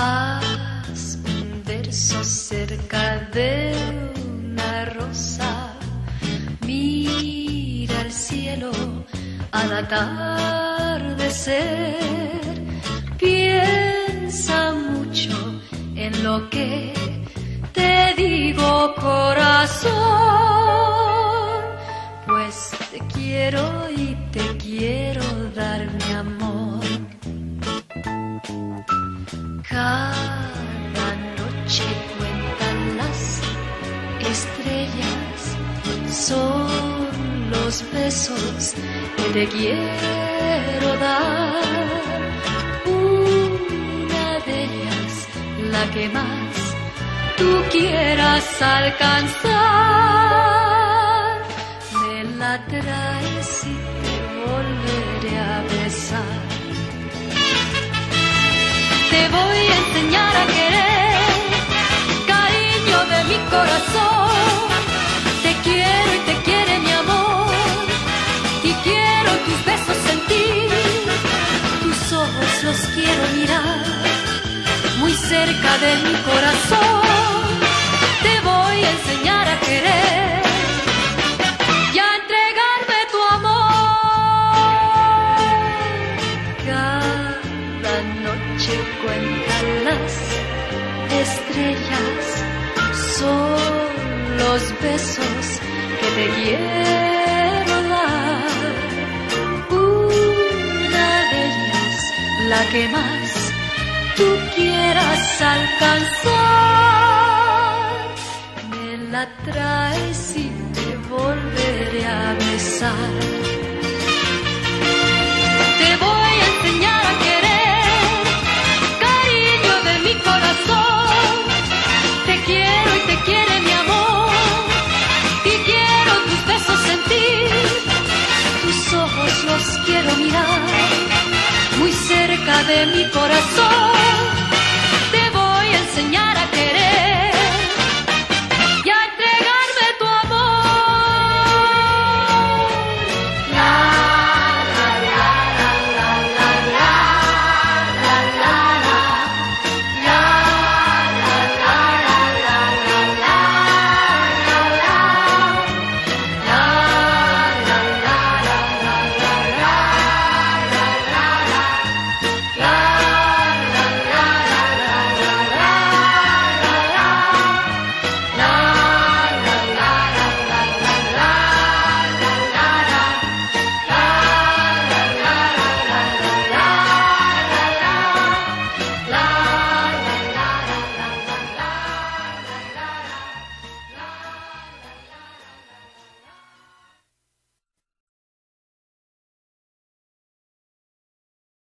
Haz un verso cerca de una rosa, mira el cielo al atardecer, piensa mucho en lo que te digo, corazón, pues te quiero y te quiero dar mi amor. Cada noche cuentan las estrellas, son los besos que te quiero dar. Una de ellas, la que más tú quieras alcanzar, me la traes y te volveré a besar. Te voy a enseñar a querer, cariño de mi corazón. Te quiero y te quiere mi amor, y quiero tus besos sentir. Tus ojos los quiero mirar, muy cerca de mi corazón. Te voy a enseñar a querer y a entregarme tu amor. Cada noche cuentan las estrellas, son los besos que te quiero dar. Una de ellas, la que más tú quieras alcanzar, me la traes y te volveré a besar.